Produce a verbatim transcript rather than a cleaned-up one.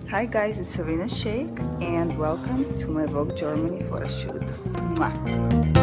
Hi guys, it's Serena Sheikh and welcome to my Vogue Germany photo shoot. Mwah.